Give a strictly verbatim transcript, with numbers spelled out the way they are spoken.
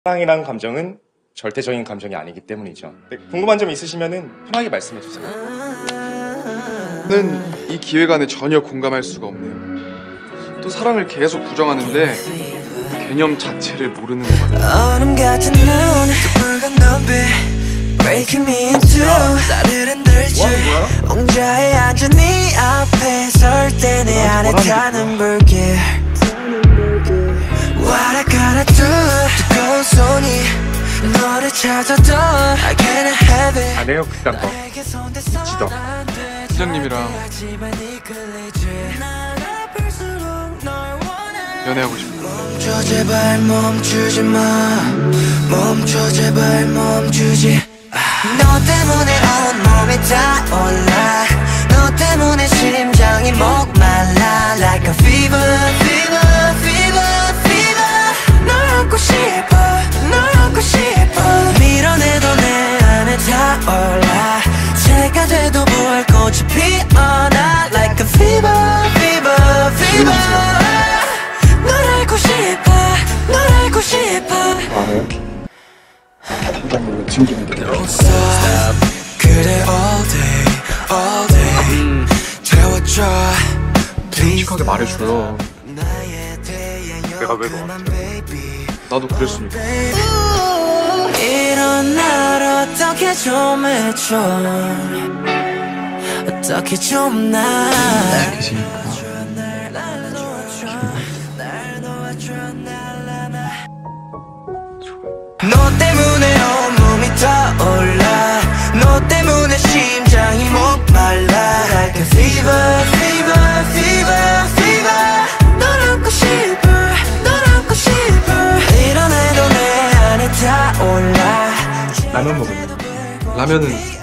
사랑이란 감정은 절대적인 감정이 아니기 때문이죠. 네, 궁금한 점 있으시면 편하게 말씀해 주세요. 저는 이 기획안에 전혀 공감할 수가 없네요. 또 사랑을 계속 부정하는데 개념 자체를 모르는 것 같아요. 얼음 같은 눈, 붉은 눈빛 Breaking me into 나를 흔들지 옹자에 앉은 네 앞에 설 때 내 안에 타는 불길 What I gotta do 뜨거운 손이 너를 찾아도 I can't have it 안 해요 그딴 거. 지도. 팀장님이랑 연애하고 싶어요. 멈춰 제발 멈추지 마 멈춰 제발 멈추지 너 때문에 온몸이 타올라 너 때문에 심장이 목말라 Like a fever, fever, fever, fever 널 안고 싶어, 널 안고 싶어 밀어내도 내 안에 타올라 새가 돼도 부활꽃이 피어나 Like a fever, fever, fever 널 알고 싶어, 널 알고 싶어 알아요? 팀장님 팀장님 Don't stop 그래 all day, all day 태워줘 Please 솔직하게 말해줘요. 내가 왜 너한테? 나도 그랬으니까. 이런 날 어떻게 좀 해줘 어떻게 좀 날 계시니까. 너 때문에 온몸이 타올라 너 때문에 심장이 목말라 Like a fever, fever, fever, fever 널 안고 싶어, 널 안고 싶어 밀어내도 내 안에 타올라 라면 먹을래? 라면은